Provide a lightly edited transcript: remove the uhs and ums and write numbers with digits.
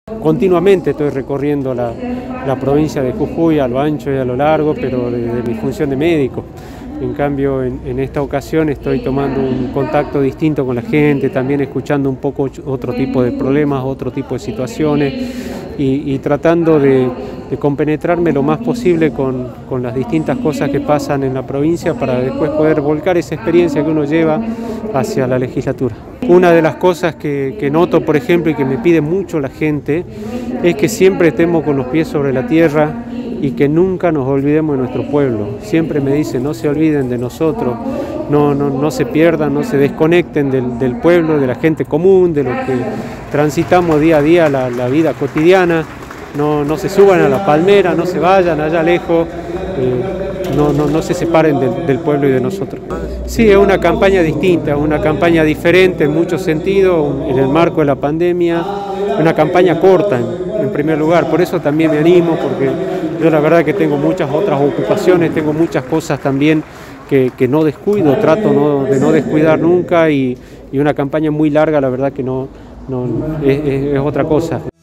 Continuamente estoy recorriendo la provincia de Jujuy a lo ancho y a lo largo, pero desde mi función de médico. En cambio, en esta ocasión estoy tomando un contacto distinto con la gente, también escuchando un poco otro tipo de problemas, otro tipo de situaciones y tratando de compenetrarme lo más posible con las distintas cosas que pasan en la provincia para después poder volcar esa experiencia que uno lleva hacia la legislatura. Una de las cosas que noto, por ejemplo, y que me pide mucho la gente, es que siempre estemos con los pies sobre la tierra y que nunca nos olvidemos de nuestro pueblo. Siempre me dicen, no se olviden de nosotros, no se pierdan, no se desconecten del pueblo, de la gente común, de lo que transitamos día a día la vida cotidiana. No se suban a la palmera, no se vayan allá lejos, no se separen del pueblo y de nosotros. Sí, es una campaña distinta, una campaña diferente en muchos sentidos, en el marco de la pandemia, una campaña corta en primer lugar, por eso también me animo, porque yo la verdad que tengo muchas otras ocupaciones, tengo muchas cosas también que no descuido, trato de no descuidar nunca y una campaña muy larga la verdad que es otra cosa.